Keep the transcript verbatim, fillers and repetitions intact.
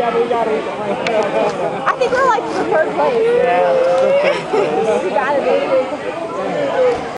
I think we're like the third place. Yeah. You got